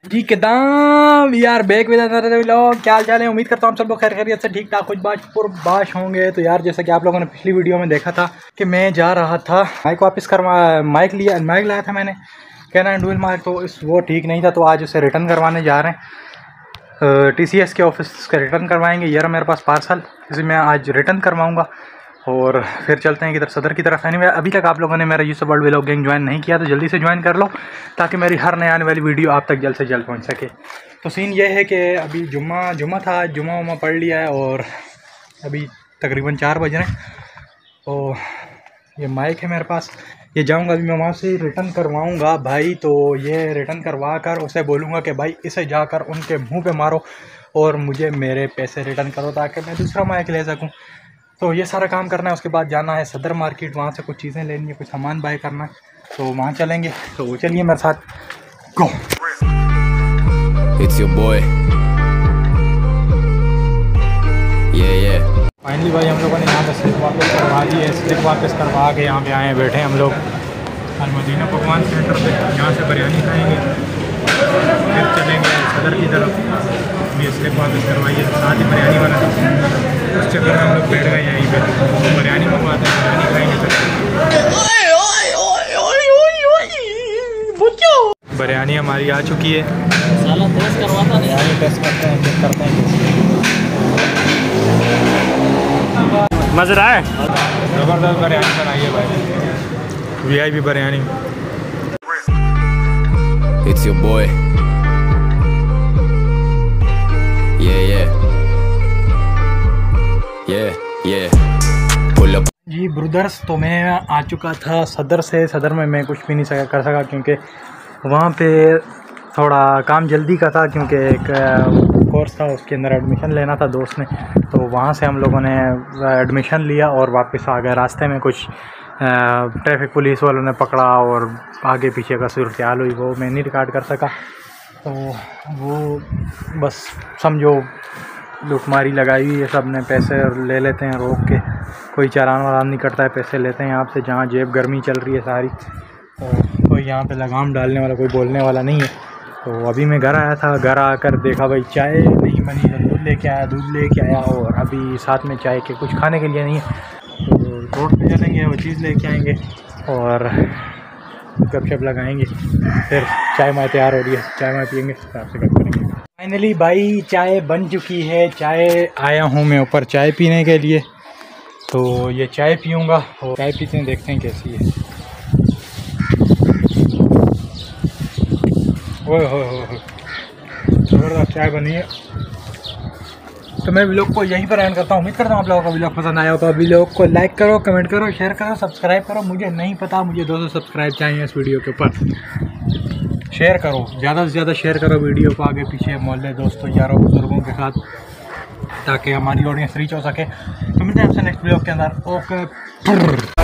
जी किदाम यार बैक में लोग क्या हाल चाल है। उम्मीद करता हूँ सब लोग खैर खैरियत से ठीक ठाक कुछ बाश होंगे। तो यार जैसा कि आप लोगों ने पिछली वीडियो में देखा था कि मैं जा रहा था माइक वापस करवा माइक लाया था मैंने कैनन डुअल माइक, तो वो ठीक नहीं था तो आज उसे रिटर्न करवाने जा रहे हैं। TCS के ऑफिस का रिटर्न करवाएंगे। यार मेरे पास पार्सल इसे मैं आज रिटर्न करवाऊँगा और फिर चलते हैं किधर सदर की तरफ। एनीवे अभी तक आप लोगों ने मेरा Yusuf world vlog gang join नहीं किया तो जल्दी से ज्वाइन कर लो ताकि मेरी हर नए आने वाली वीडियो आप तक जल्द से जल्द पहुंच सके। तो सीन ये है कि अभी जुम्मा था, जुम्मा पढ़ लिया है और अभी तकरीबन 4 बज रहे हैं। तो ये माइक है मेरे पास, ये जाऊंगा अभी मैं वहाँ से रिटर्न करवाऊँगा भाई। तो ये रिटर्न करवा कर उसे बोलूँगा कि भाई इसे जाकर उनके मुँह पर मारो और मुझे मेरे पैसे रिटर्न करो ताकि मैं दूसरा माइक ले सकूँ। तो ये सारा काम करना है। उसके बाद जाना है सदर मार्केट, वहाँ से कुछ चीज़ें लेनी है, कुछ सामान बाय करना है, तो वहाँ चलेंगे। तो चलिए मेरे साथ go. It's your boy. Yeah. Finally भाई हम लोगों ने यहाँ पे स्लिप वापस करवा दी है। स्लिप वापस करवा के यहाँ पे आए बैठे हम लोग अलमदीना पकवान सेंटर पे। यहाँ से बिरयानी खाएँगे फिर चलेंगे सदर की तरफ। ये स्लिप वापस करवाइए, साथ ही बिरयानी वाला उस चक्कर में हम लोग बैठ गए यहीं पे। तो बिरयानी मंगवाते हैं, बिरयानी खाएंगे फिर। बिरयानी हमारी आ चुकी है, बिरयानी टेस्ट करते हैं, चेक करते हैं मज़ा आए। ज़बरदस्त बिरयानी बनाई है भाई, VIP biryani. It's your boy. Yeah. Pull up. जी ब्रदर्स, तो मैं आ चुका था सदर से। सदर में मैं कुछ भी नहीं कर सका क्योंकि वहाँ पे थोड़ा काम जल्दी का था, क्योंकि एक कोर्स था उसके अंदर एडमिशन लेना था दोस्त ने। तो वहाँ से हम लोगों ने एडमिशन लिया और वापस आ गए। रास्ते में कुछ ट्रैफिक पुलिस वालों ने पकड़ा और आगे पीछे का सूरत हाल हुई, वो मैं नहीं रिकॉर्ड कर सका। तो वो बस समझो लुटमारी लगाई हुई है, सब ने पैसे ले लेते हैं रोक के, कोई चालान वालान नहीं करता है, पैसे लेते हैं आपसे। जहाँ जेब गर्मी चल रही है सारी, तो कोई यहाँ पे लगाम डालने वाला, कोई बोलने वाला नहीं है। तो अभी मैं घर आया था, घर आकर देखा भाई चाय नहीं बनी, तो दूध लेके आया और अभी साथ में चाय के कुछ खाने के लिए नहीं है। तो रोड पे चलेंगे, वो चीज़ लेके आएंगे और गपशप लगाएंगे। फिर चाय माय तैयार हो रही है, चाय माय पियेंगे, आपसे गप करेंगे। फाइनली भाई चाय बन चुकी है। चाय आया हूँ मैं ऊपर चाय पीने के लिए। तो ये चाय पीऊँगा और चाय पीते हैं, देखते हैं कैसी है। ओए हो ज़बरदस्त चाय बनी है। तो मैं व्लॉग को यहीं पर एंड करता हूँ। उम्मीद करता हूँ आप लोगों का व्लॉग पसंद आया होगा। व्लॉग को लाइक करो, कमेंट करो, शेयर करो, सब्सक्राइब करो। मुझे नहीं पता, मुझे 200 सब्सक्राइब चाहिए इस वीडियो के ऊपर। शेयर करो, ज़्यादा से ज़्यादा शेयर करो वीडियो को आगे पीछे, मोहल्ले दोस्तों यारों बुजुर्गों के साथ, ताकि हमारी ऑडियंस रीच हो सके। तो मिलते हैं आपसे नेक्स्ट व्लॉग के अंदर। ओके।